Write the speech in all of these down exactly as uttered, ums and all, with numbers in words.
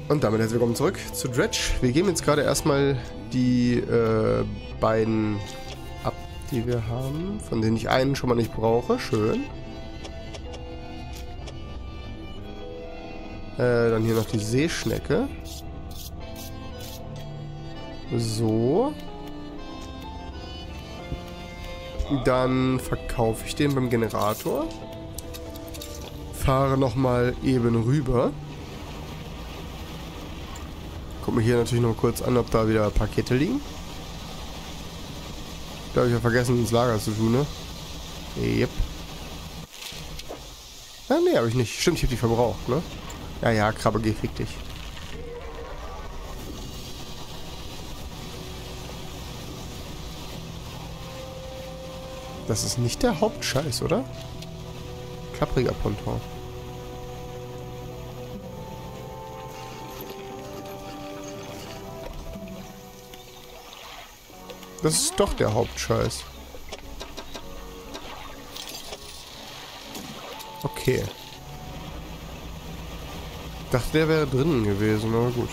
Und damit herzlich willkommen zurück zu Dredge. Wir geben jetzt gerade erstmal die äh, beiden ab, die wir haben, von denen ich einen schon mal nicht brauche. Schön. Äh, dann hier noch die Seeschnecke. So. Dann verkaufe ich den beim Generator. Fahre nochmal eben rüber. Guck mir hier natürlich noch kurz an, ob da wieder Pakete liegen. Da habe ich ja vergessen, ins Lager zu tun, ne? Yep. Ah, ne, habe ich nicht. Stimmt, ich habe die verbraucht, ne? Ja, ja, Krabbe, geh, fick dich. Das ist nicht der Hauptscheiß, oder? Klappriger Ponton. Das ist doch der Hauptscheiß. Okay. Ich dachte, der wäre drinnen gewesen, aber gut.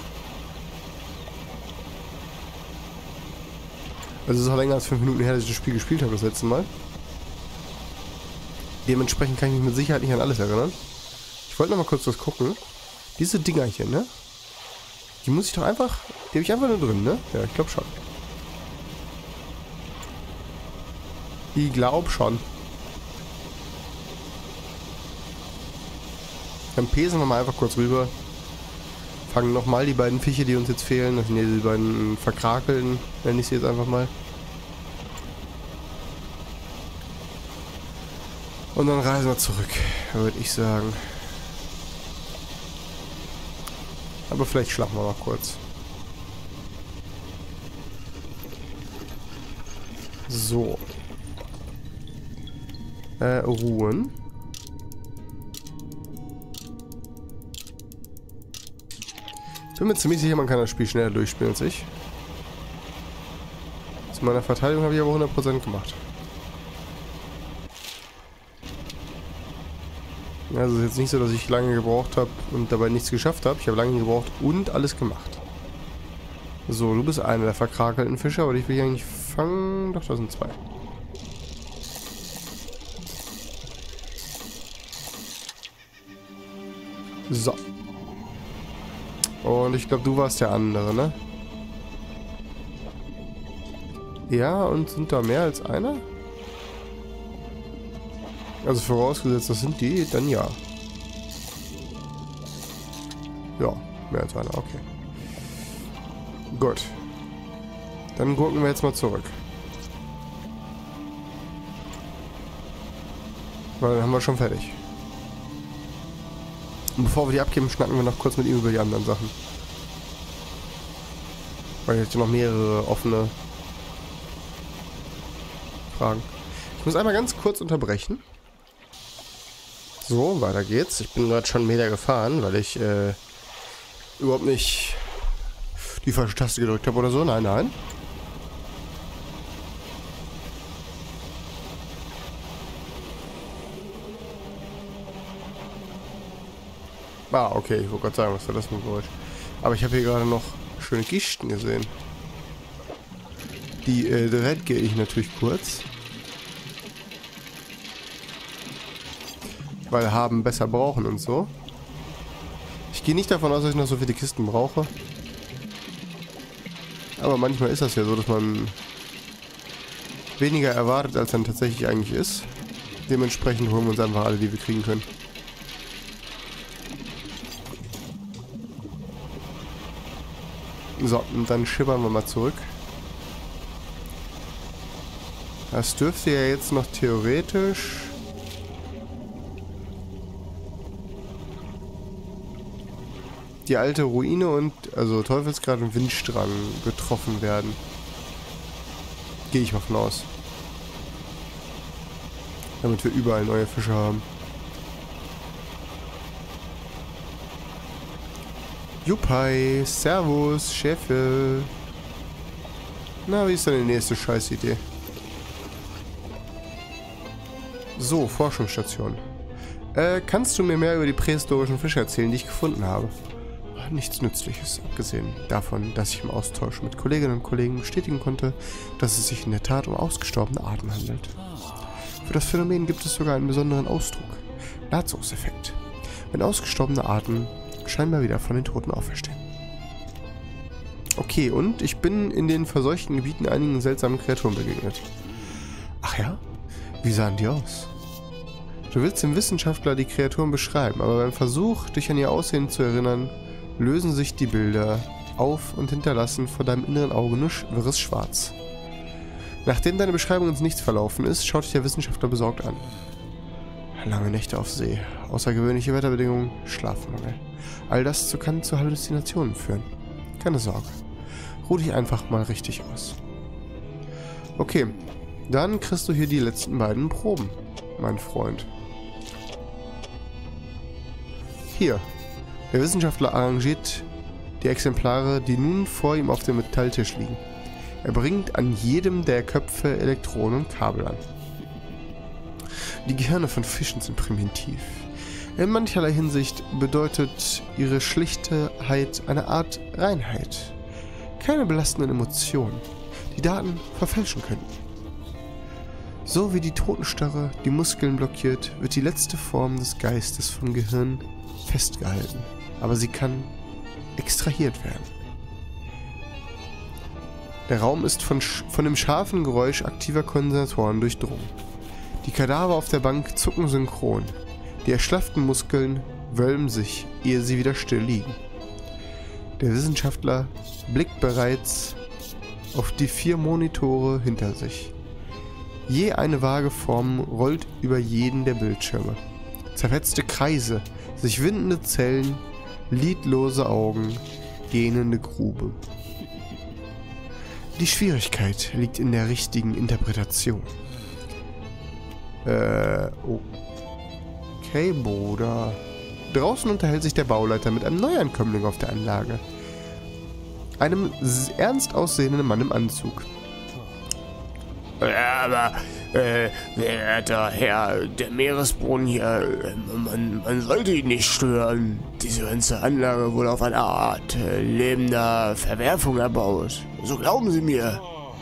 Also es ist auch länger als fünf Minuten her, dass ich das Spiel gespielt habe das letzte Mal. Dementsprechend kann ich mich mit Sicherheit nicht an alles erinnern. Ich wollte noch mal kurz was gucken. Diese Dingerchen, ne? Die muss ich doch einfach... Die habe ich einfach nur drin, ne? Ja, ich glaube schon. Ich glaube schon. Dann pesen wir mal einfach kurz rüber. Fangen nochmal die beiden Fische, die uns jetzt fehlen. Das sind ja die beiden Verkrakelten, nenne ich sie jetzt einfach mal. Und dann reisen wir zurück, würde ich sagen. Aber vielleicht schlafen wir mal kurz. So. Äh, ruhen. Ich bin mir ziemlich sicher, man kann das Spiel schneller durchspielen als ich. Zu meiner Verteidigung habe ich aber hundert Prozent gemacht. Also es ist jetzt nicht so, dass ich lange gebraucht habe und dabei nichts geschafft habe. Ich habe lange gebraucht und alles gemacht. So, du bist einer der verkrakelten Fische, aber dich will ich eigentlich fangen. Doch, da sind zwei. So. Und ich glaube, du warst der andere, ne? Ja, und sind da mehr als einer? Also vorausgesetzt, das sind die, dann ja. Ja, mehr als einer, okay. Gut. Dann gucken wir jetzt mal zurück. Weil dann haben wir schon fertig. Und bevor wir die abgeben, schnacken wir noch kurz mit ihm über die anderen Sachen. Weil ich hätte noch mehrere offene Fragen. Ich muss einmal ganz kurz unterbrechen. So, weiter geht's. Ich bin gerade schon einen Meter gefahren, weil ich äh, überhaupt nicht die falsche Taste gedrückt habe oder so. Nein, nein. Ah, okay, ich wollte gerade sagen, was war das für ein Geräusch. Aber ich habe hier gerade noch schöne Kisten gesehen. Die äh, Red gehe ich natürlich kurz. Weil haben besser brauchen und so. Ich gehe nicht davon aus, dass ich noch so viele Kisten brauche. Aber manchmal ist das ja so, dass man weniger erwartet, als dann tatsächlich eigentlich ist. Dementsprechend holen wir uns einfach alle, die wir kriegen können. So, und dann schippern wir mal zurück. Das dürfte ja jetzt noch theoretisch... die alte Ruine und, also Teufelsgrad und Windstrang getroffen werden. Gehe ich mal von aus. Damit wir überall neue Fische haben. Juppei, Servus, Chefe. Na, wie ist denn die nächste Scheißidee? So, Forschungsstation. Äh, kannst du mir mehr über die prähistorischen Fische erzählen, die ich gefunden habe? nichts Nützliches, abgesehen davon, dass ich im Austausch mit Kolleginnen und Kollegen bestätigen konnte, dass es sich in der Tat um ausgestorbene Arten handelt. Für das Phänomen gibt es sogar einen besonderen Ausdruck: Lazarus-Effekt, wenn ausgestorbene Arten scheinbar wieder von den Toten auferstehen. Okay, und ich bin in den verseuchten Gebieten einigen seltsamen Kreaturen begegnet. Ach ja? Wie sahen die aus? Du willst dem Wissenschaftler die Kreaturen beschreiben, aber beim Versuch, dich an ihr Aussehen zu erinnern, lösen sich die Bilder auf und hinterlassen vor deinem inneren Auge nur wirres Schwarz. Nachdem deine Beschreibung ins Nichts verlaufen ist, schaut dich der Wissenschaftler besorgt an. Lange Nächte auf See, außergewöhnliche Wetterbedingungen, Schlafmangel. All das zu kann zu Halluzinationen führen. Keine Sorge. Ruh dich einfach mal richtig aus. Okay, dann kriegst du hier die letzten beiden Proben, mein Freund. Hier. Der Wissenschaftler arrangiert die Exemplare, die nun vor ihm auf dem Metalltisch liegen. Er bringt an jedem der Köpfe Elektronen und Kabel an. Die Gehirne von Fischen sind primitiv. In mancherlei Hinsicht bedeutet ihre Schlichtheit eine Art Reinheit. Keine belastenden Emotionen, die Daten verfälschen könnten. So wie die Totenstarre die Muskeln blockiert, wird die letzte Form des Geistes vom Gehirn festgehalten, aber sie kann extrahiert werden. Der Raum ist von, von dem scharfen Geräusch aktiver Kondensatoren durchdrungen. Die Kadaver auf der Bank zucken synchron. Die erschlafften Muskeln wölben sich, ehe sie wieder still liegen. Der Wissenschaftler blickt bereits auf die vier Monitore hinter sich. Je eine vage Form rollt über jeden der Bildschirme. Zerfetzte Kreise, sich windende Zellen, lidlose Augen, gähnende Grube. Die Schwierigkeit liegt in der richtigen Interpretation. Äh, okay, Bruder. Draußen unterhält sich der Bauleiter mit einem Neuankömmling auf der Anlage. Einem ernst aussehenden Mann im Anzug. Ja, aber, äh, verehrter Herr, der Meeresboden hier, man, man sollte ihn nicht stören. Diese ganze Anlage wurde auf eine Art äh, lebender Verwerfung erbaut. So glauben Sie mir.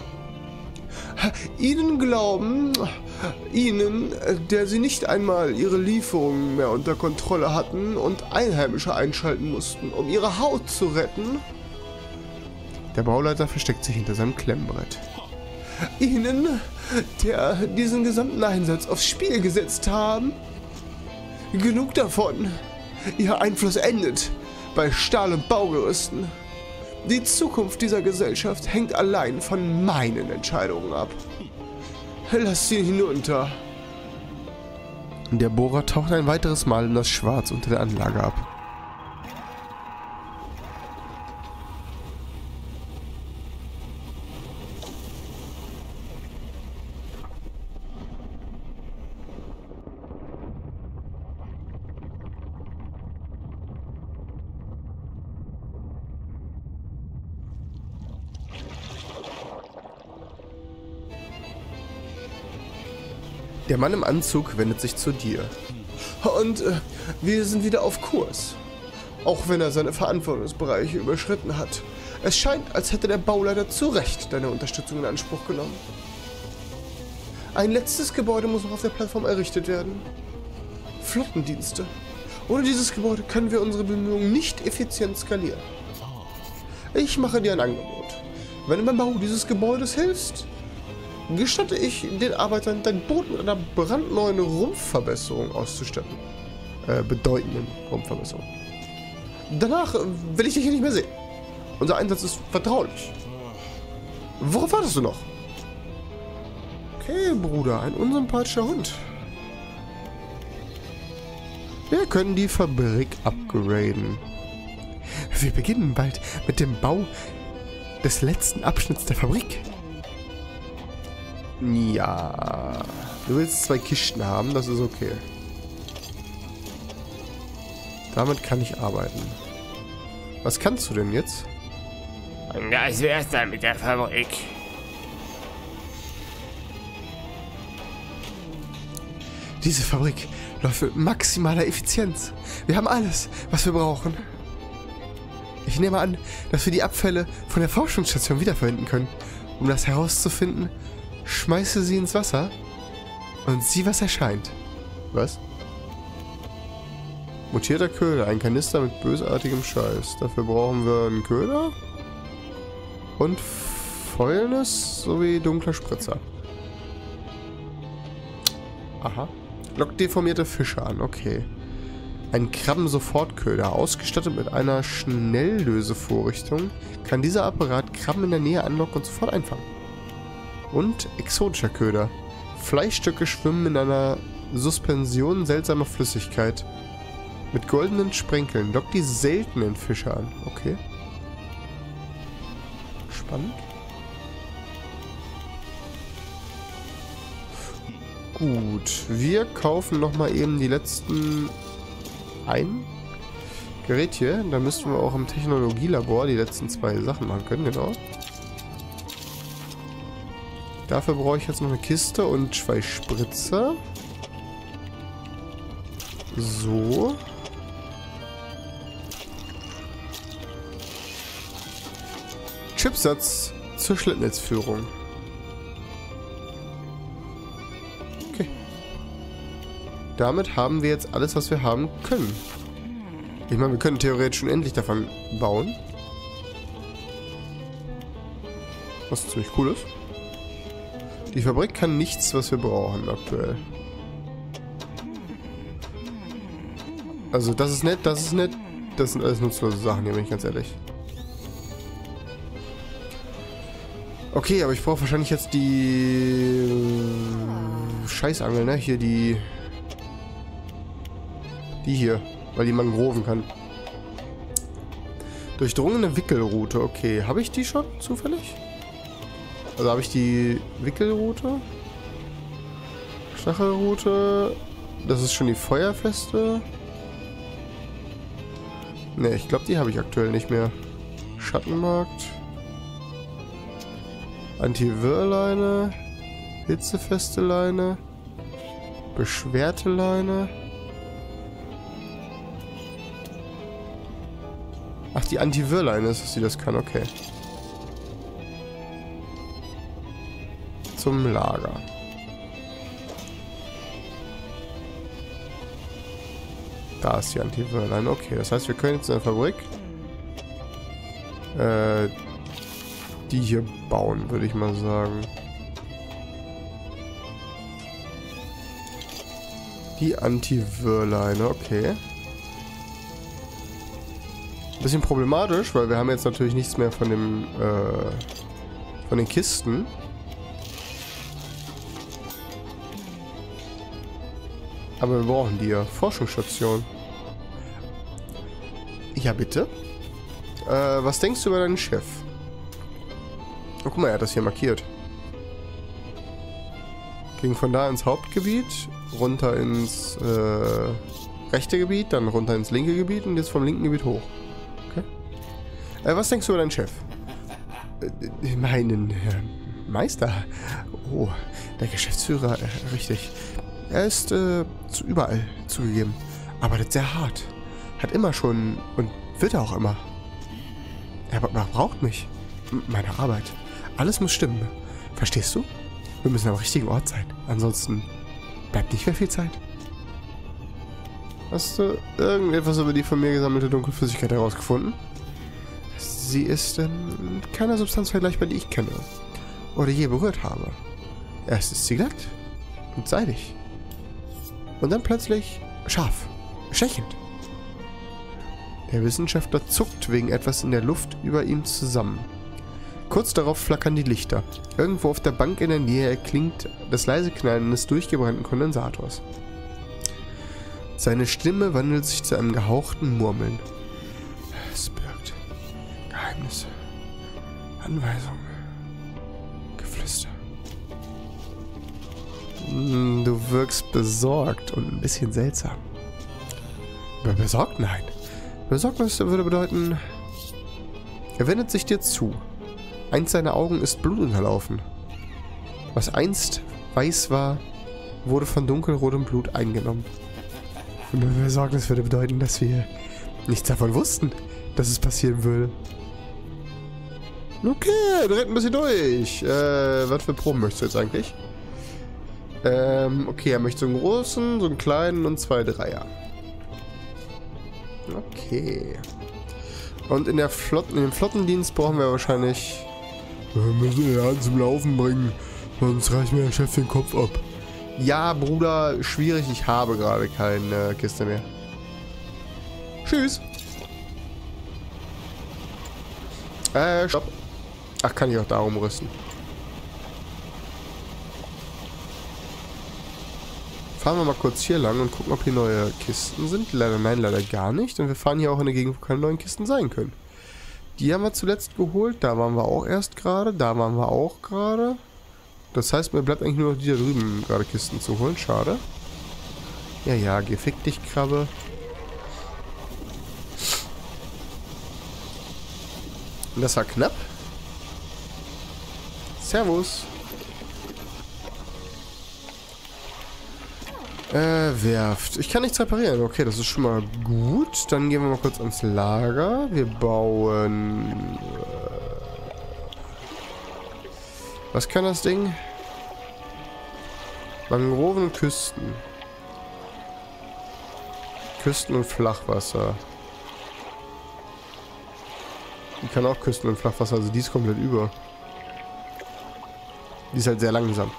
Ihnen glauben, Ihnen, der Sie nicht einmal Ihre Lieferungen mehr unter Kontrolle hatten und Einheimische einschalten mussten, um Ihre Haut zu retten? Der Bauleiter versteckt sich hinter seinem Klemmbrett. Ihnen, der diesen gesamten Einsatz aufs Spiel gesetzt haben? Genug davon. Ihr Einfluss endet bei Stahl- und Baugerüsten. Die Zukunft dieser Gesellschaft hängt allein von meinen Entscheidungen ab. Lasst sie hinunter. Der Bohrer taucht ein weiteres Mal in das Schwarz unter der Anlage ab. Der Mann im Anzug wendet sich zu dir. Und äh, wir sind wieder auf Kurs. Auch wenn er seine Verantwortungsbereiche überschritten hat. Es scheint, als hätte der Bauleiter zu Recht deine Unterstützung in Anspruch genommen. Ein letztes Gebäude muss noch auf der Plattform errichtet werden. Flottendienste. Ohne dieses Gebäude können wir unsere Bemühungen nicht effizient skalieren. Ich mache dir ein Angebot. Wenn du beim Bau dieses Gebäudes hilfst, gestatte ich den Arbeitern, dein Boot mit einer brandneuen Rumpfverbesserung auszustatten. Äh, bedeutenden Rumpfverbesserung. Danach will ich dich hier nicht mehr sehen. Unser Einsatz ist vertraulich. Worauf wartest du noch? Okay, Bruder, ein unsympathischer Hund. Wir können die Fabrik upgraden. Wir beginnen bald mit dem Bau des letzten Abschnitts der Fabrik. Ja, du willst zwei Kisten haben, das ist okay. Damit kann ich arbeiten. Was kannst du denn jetzt? Das wär's dann mit der Fabrik. Diese Fabrik läuft mit maximaler Effizienz. Wir haben alles, was wir brauchen. Ich nehme an, dass wir die Abfälle von der Forschungsstation wiederverwenden können. Um das herauszufinden, schmeiße sie ins Wasser und sieh, was erscheint. Was? Mutierter Köder, ein Kanister mit bösartigem Scheiß. Dafür brauchen wir einen Köder und Fäulnis sowie dunkler Spritzer. Aha. Lockt deformierte Fische an, okay. Ein Krabben-Sofortköder, ausgestattet mit einer Schnelllösevorrichtung, kann dieser Apparat Krabben in der Nähe anlocken und sofort einfangen. Und exotischer Köder. Fleischstücke schwimmen in einer Suspension seltsamer Flüssigkeit. Mit goldenen Sprenkeln lockt die seltenen Fische an. Okay. Spannend. Gut, wir kaufen nochmal eben die letzten ein Gerät hier. Da müssten wir auch im Technologielabor die letzten zwei Sachen machen können, genau. Dafür brauche ich jetzt noch eine Kiste und zwei Spritzer. So. Chipsatz zur Schlittnetzführung. Okay. Damit haben wir jetzt alles, was wir haben können. Ich meine, wir können theoretisch unendlich davon bauen. Was ziemlich cool ist. Die Fabrik kann nichts, was wir brauchen aktuell. Also das ist nett, das ist nett. Das sind alles nutzlose Sachen hier, bin ich ganz ehrlich. Okay, aber ich brauche wahrscheinlich jetzt die Scheißangel, ne? Hier die... Die hier, weil die Mangroven kann. Durchdrungene Wickelroute, okay. Habe ich die schon zufällig? Also habe ich die Wickelroute? Stachelroute? Das ist schon die feuerfeste. Ne, ich glaube, die habe ich aktuell nicht mehr. Schattenmarkt. Anti-Wirr-Leine. Hitzefeste Leine. Beschwerte Leine. Ach, die Anti-Wirr-Leine ist es, die das kann, okay. Zum Lager. Da ist die Anti-Wirr-Leine, okay. Das heißt, wir können jetzt in der Fabrik äh, die hier bauen, würde ich mal sagen. Die Anti-Wirr-Leine, okay. Bisschen problematisch, weil wir haben jetzt natürlich nichts mehr von dem äh, von den Kisten. Aber wir brauchen die ja. Forschungsstation. Ja, bitte. Äh, was denkst du über deinen Chef? Oh, guck mal, er hat das hier markiert. Ging von da ins Hauptgebiet, runter ins äh, rechte Gebiet, dann runter ins linke Gebiet und jetzt vom linken Gebiet hoch. Okay. Äh, was denkst du über deinen Chef? Äh, meinen äh, Meister? Oh, der Geschäftsführer, äh, richtig. Er ist äh, zu überall zugegeben. Arbeitet sehr hart. Hat immer schon und wird er auch immer. Er braucht mich. M- meine Arbeit. Alles muss stimmen. Verstehst du? Wir müssen am richtigen Ort sein. Ansonsten bleibt nicht mehr viel Zeit. Hast du irgendetwas über die von mir gesammelte Dunkelflüssigkeit herausgefunden? Sie ist ähm, keiner Substanz vergleichbar, die ich kenne. Oder je berührt habe. Erst ist sie glatt und seidig. Und dann plötzlich scharf, stechend. Der Wissenschaftler zuckt wegen etwas in der Luft über ihm zusammen. Kurz darauf flackern die Lichter. Irgendwo auf der Bank in der Nähe erklingt das leise Knallen eines durchgebrannten Kondensators. Seine Stimme wandelt sich zu einem gehauchten Murmeln. Es birgt Geheimnisse, Anweisungen, Geflüster. Du wirkst besorgt und ein bisschen seltsam. Besorgt? Nein. Besorgnis würde bedeuten, er wendet sich dir zu. Eins seiner Augen ist blutunterlaufen. Was einst weiß war, wurde von dunkelrotem Blut eingenommen. Besorgnis würde bedeuten, dass wir nichts davon wussten. dass es passieren würde. Okay, dreht ein bisschen durch. Äh, was für Proben möchtest du jetzt eigentlich? Ähm, okay, er möchte so einen großen, so einen kleinen und zwei Dreier. Okay. Und in der Flotten, in dem Flottendienst brauchen wir wahrscheinlich... Wir müssen den Laden zum Laufen bringen, sonst reißt mir der Chef den Kopf ab. Ja, Bruder, schwierig, ich habe gerade keine Kiste mehr. Tschüss. Äh, stopp. Ach, kann ich auch darum rüsten. Fahren wir mal kurz hier lang und gucken, ob hier neue Kisten sind. Leider nein, leider gar nicht. Und wir fahren hier auch in eine Gegend, wo keine neuen Kisten sein können. Die haben wir zuletzt geholt. Da waren wir auch erst gerade. Da waren wir auch gerade. Das heißt, mir bleibt eigentlich nur noch die da drüben gerade Kisten zu holen. Schade. Ja, ja, geh fick dich, Krabbe. Und das war knapp. Servus. Äh, Werft. Ich kann nichts reparieren. Okay, das ist schon mal gut. Dann gehen wir mal kurz ans Lager. Wir bauen... Äh, was kann das Ding? Mangroven und Küsten. Küsten und Flachwasser. Die kann auch Küsten und Flachwasser, also die ist komplett über. Die ist halt sehr langsam.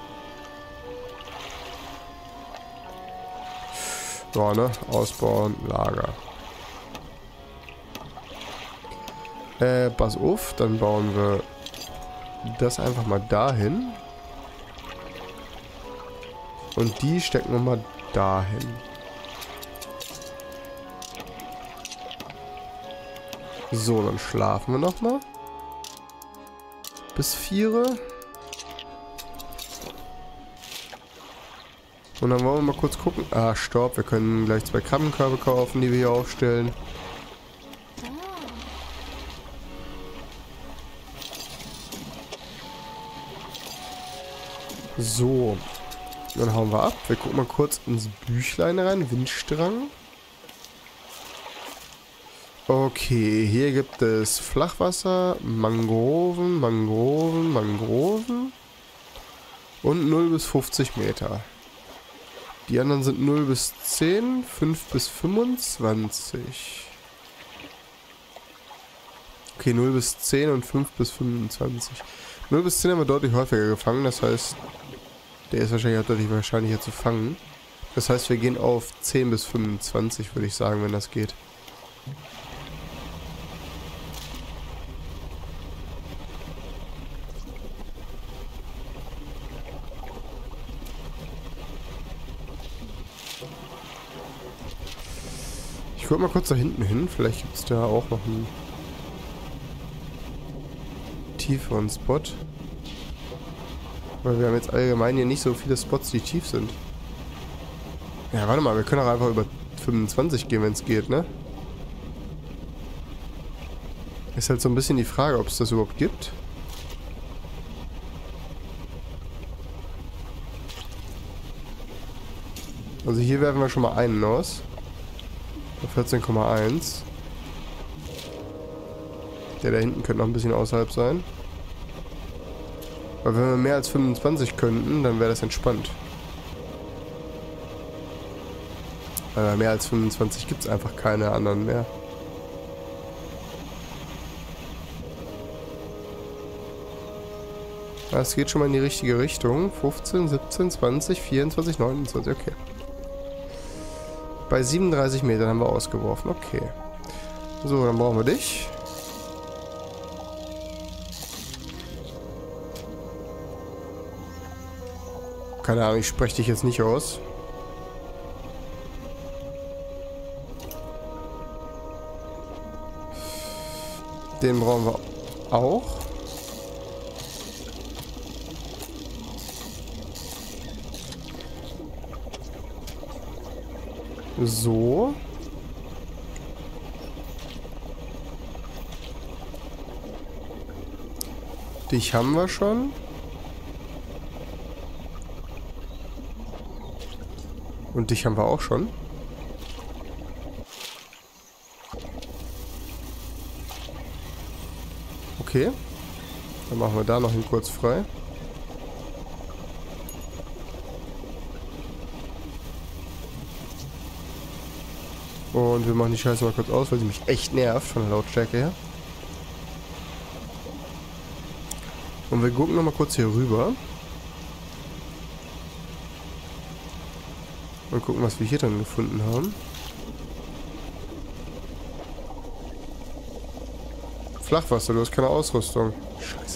So, ne? Ausbauen, Lager. Äh, pass auf, dann bauen wir das einfach mal dahin. Und die stecken wir mal dahin. So, dann schlafen wir nochmal. Bis vier. Und dann wollen wir mal kurz gucken. Ah, stopp. Wir können gleich zwei Krabbenkörbe kaufen, die wir hier aufstellen. So. Dann hauen wir ab. Wir gucken mal kurz ins Büchlein rein. Windstrang. Okay, hier gibt es Flachwasser, Mangroven, Mangroven, Mangroven und null bis fünfzig Meter. Die anderen sind null bis zehn, fünf bis fünfundzwanzig. Okay, null bis zehn und fünf bis fünfundzwanzig. null bis zehn haben wir deutlich häufiger gefangen, das heißt, der ist wahrscheinlich auch deutlich wahrscheinlicher zu fangen. Das heißt, wir gehen auf zehn bis fünfundzwanzig, würde ich sagen, wenn das geht. Ich guck mal kurz da hinten hin. Vielleicht gibt es da auch noch einen tieferen Spot. Weil wir haben jetzt allgemein hier nicht so viele Spots, die tief sind. Ja, warte mal. Wir können auch einfach über fünfundzwanzig gehen, wenn es geht, ne? Ist halt so ein bisschen die Frage, ob es das überhaupt gibt. Also hier werfen wir schon mal einen aus. vierzehn Komma eins. Der da hinten könnte noch ein bisschen außerhalb sein. Aber wenn wir mehr als fünfundzwanzig könnten, dann wäre das entspannt. Aber mehr als fünfundzwanzig gibt es einfach keine anderen mehr. Das geht schon mal in die richtige Richtung. fünfzehn, siebzehn, zwanzig, vierundzwanzig, neunundzwanzig, okay. Bei siebenunddreißig Metern haben wir ausgeworfen. Okay. So, dann brauchen wir dich. Keine Ahnung, ich spreche dich jetzt nicht aus. Den brauchen wir auch. So. Dich haben wir schon. Und dich haben wir auch schon. Okay. Dann machen wir da noch hin kurz frei. Und wir machen die Scheiße mal kurz aus, weil sie mich echt nervt von der Lautstärke her. Und wir gucken nochmal kurz hier rüber. Und gucken, was wir hier dann gefunden haben. Flachwasser, du hast keine Ausrüstung. Scheiße.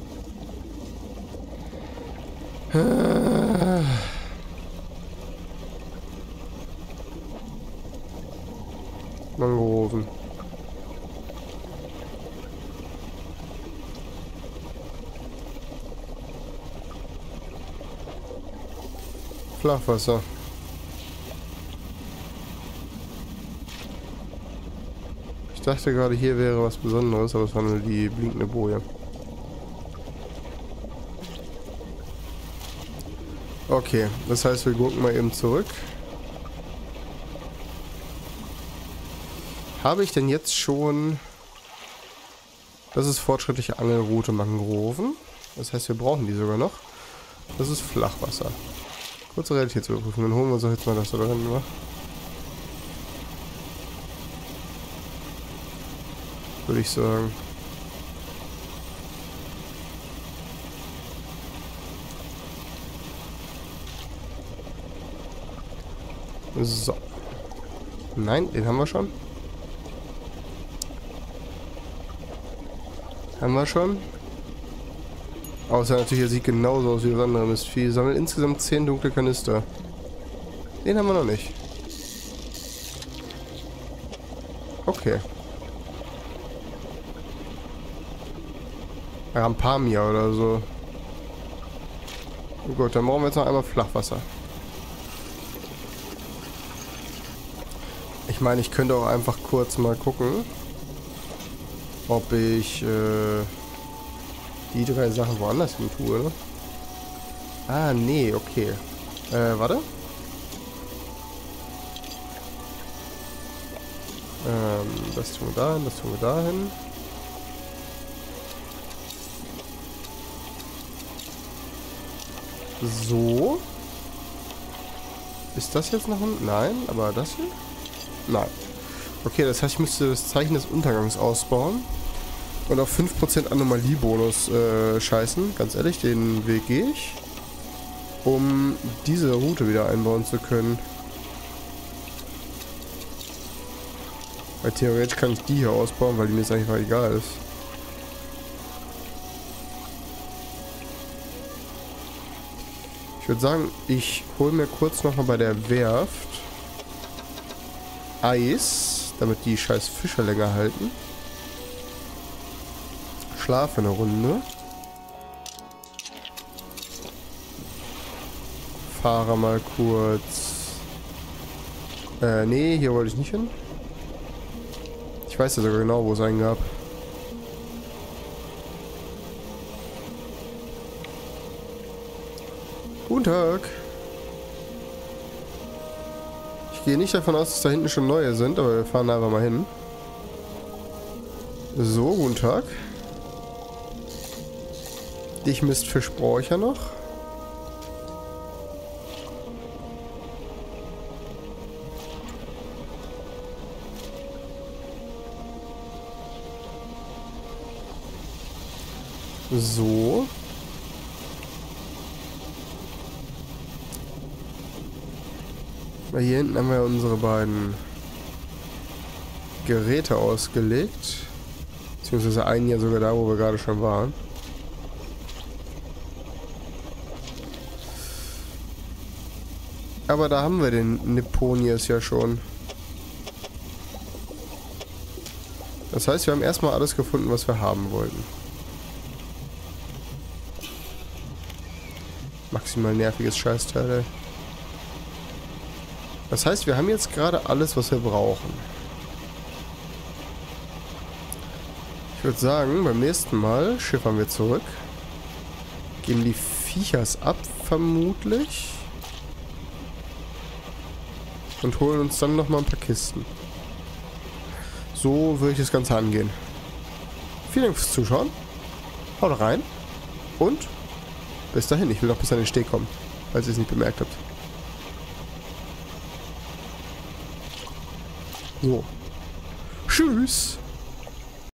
Mangroven. Flachwasser. Ich dachte gerade, hier wäre was Besonderes, aber es war nur die blinkende Boje. Okay, das heißt, wir gucken mal eben zurück. Habe ich denn jetzt schon... Das ist fortschrittliche Angelroute Mangroven. Das heißt, wir brauchen die sogar noch. Das ist Flachwasser. Kurze Realitätsüberprüfung. Dann holen wir uns doch jetzt mal das da drin, wa? Würde ich sagen. So. Nein, den haben wir schon. Haben wir schon. Außer natürlich, er sieht genauso aus wie das andere Mistvieh. Sammelt insgesamt zehn dunkle Kanister. Den haben wir noch nicht. Okay. Rampamia oder so. Oh gut, dann brauchen wir jetzt noch einmal Flachwasser. Ich meine, ich könnte auch einfach kurz mal gucken, ob ich äh, die drei Sachen woanders hin tue, ne? Ah, nee, okay. Äh, warte. Ähm, das tun wir dahin, das tun wir dahin. So. Ist das jetzt noch ein... Nein, aber das hier? Nein. Okay, das heißt, ich müsste das Zeichen des Untergangs ausbauen. Und auf fünf Prozent Anomalie-Bonus äh, scheißen. Ganz ehrlich, den Weg gehe ich. Um diese Route wieder einbauen zu können. Weil theoretisch kann ich die hier ausbauen, weil die mir jetzt einfach egal ist. Ich würde sagen, ich hole mir kurz nochmal bei der Werft Eis, damit die scheiß Fische länger halten. Schlafe eine Runde. Fahre mal kurz. Äh, nee, hier wollte ich nicht hin. Ich weiß ja sogar genau, wo es einen gab. Guten Tag. Ich gehe nicht davon aus, dass da hinten schon neue sind, aber wir fahren einfach mal hin. So, guten Tag. Dich Mistfisch brauche ich ja noch. So. Weil hier hinten haben wir unsere beiden Geräte ausgelegt. Beziehungsweise einen ja sogar da, wo wir gerade schon waren. Aber da haben wir den Nipponius ja schon. Das heißt, wir haben erstmal alles gefunden, was wir haben wollten. Maximal nerviges Scheißteil, ey. Das heißt, wir haben jetzt gerade alles, was wir brauchen. Ich würde sagen, beim nächsten Mal schiffern wir zurück. Geben die Viechers ab, vermutlich. Und holen uns dann nochmal ein paar Kisten. So würde ich das Ganze angehen. Vielen Dank fürs Zuschauen. Haut rein. Und bis dahin. Ich will noch bis an den Steg kommen, falls ihr es nicht bemerkt habt. So. Tschüss.